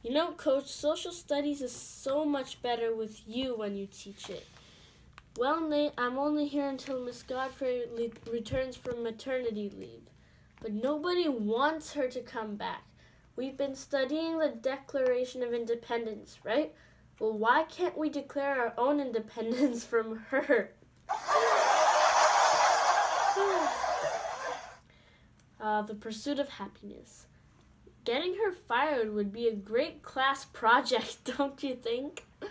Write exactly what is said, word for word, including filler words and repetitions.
You know, Coach, social studies is so much better with you when you teach it. Well, Nate, I'm only here until Miss Godfrey le- returns from maternity leave. But nobody wants her to come back. We've been studying the Declaration of Independence, right? Well, why can't we declare our own independence from her? uh, the pursuit of happiness. Getting her fired would be a great class project, don't you think?